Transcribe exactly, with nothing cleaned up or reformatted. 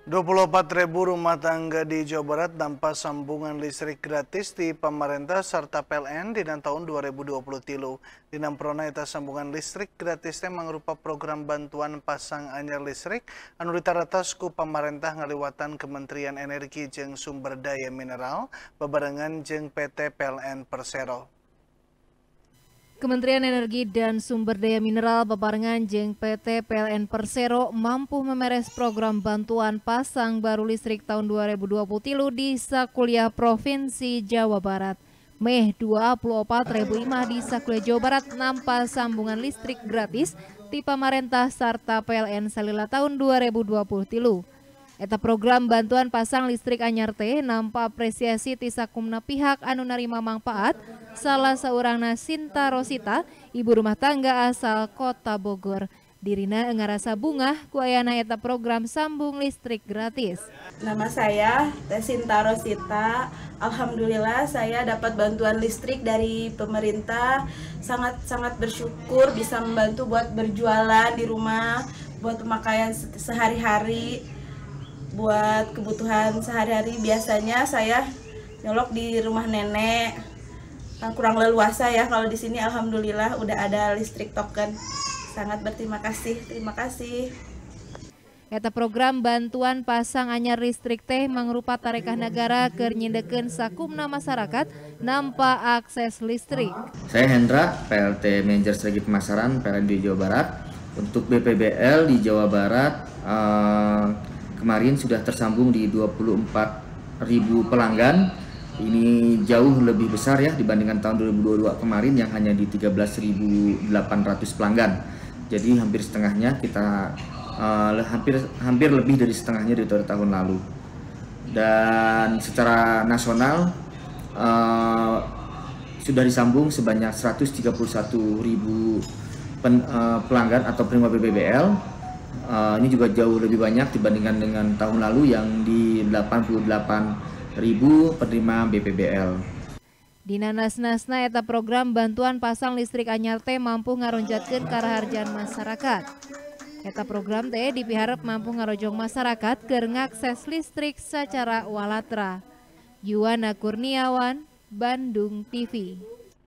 dua puluh empat ribu rumah tangga di Jawa Barat tanpa sambungan listrik gratis di pemerintah serta P L N di tahun dua ribu dua puluh tilu. Dina prona eta sambungan listrik gratisnya mangrupa program bantuan pasang anyar listrik anu ditaratas ku pemerintah ngaliwatan Kementerian Energi jeung Sumber Daya Mineral babarengan jeung P T P L N Persero. Kementerian Energi dan Sumber Daya Mineral bebarengan jeung P T P L N Persero mampu memeres program bantuan pasang baru listrik tahun dua ribu dua puluh tilu di sakuliah Provinsi Jawa Barat. Meh dua puluh empat ribu imah di sakuliah Jawa Barat nampa sambungan listrik gratis ti pamarentah sarta P L N salila tahun dua ribu dua puluh tilu. Eta program bantuan pasang listrik anyar teh nampa apresiasi ti sakumna pihak anu narima mangpaat, salah seorangna Sinta Rosita, ibu rumah tangga asal Kota Bogor. Dirina ngarasa bungah ku ayana eta program sambung listrik gratis. Nama saya Teh Sinta Rosita. Alhamdulillah saya dapat bantuan listrik dari pemerintah. Sangat-sangat bersyukur bisa membantu buat berjualan di rumah, buat pemakaian sehari-hari, buat kebutuhan sehari-hari. Biasanya saya nyolok di rumah nenek, kan kurang leluasa ya. Kalau di sini alhamdulillah udah ada listrik token. Sangat berterima kasih, terima kasih. Eta program bantuan pasang anyar listrik teh mangrupa tarekah negara keur nyindekeun sakumna masyarakat nampa akses listrik. Saya Hendra, P L T Manajer Strategi Pemasaran P L N di Jawa Barat. Untuk B P B L di Jawa Barat eh, kemarin sudah tersambung di dua puluh empat ribu pelanggan. Ini jauh lebih besar ya dibandingkan tahun dua ribu dua puluh dua kemarin yang hanya di tiga belas ribu delapan ratus pelanggan. Jadi hampir setengahnya kita uh, hampir hampir lebih dari setengahnya dari tahun lalu. Dan secara nasional uh, sudah disambung sebanyak seratus tiga puluh satu ribu pen, uh, pelanggan atau penerima B P B L. Uh, ini juga jauh lebih banyak dibandingkan dengan tahun lalu yang di delapan puluh delapan ribu penerima B P B L. Dina nasna-nasna eta program bantuan pasang listrik anyar teh mampu ngaronjatkeun karaharjaan masyarakat. Eta program teh dipiharep mampu ngarojong masyarakat keur ngakses listrik secara walatra. Yuwana Kurniawan, Bandung T V.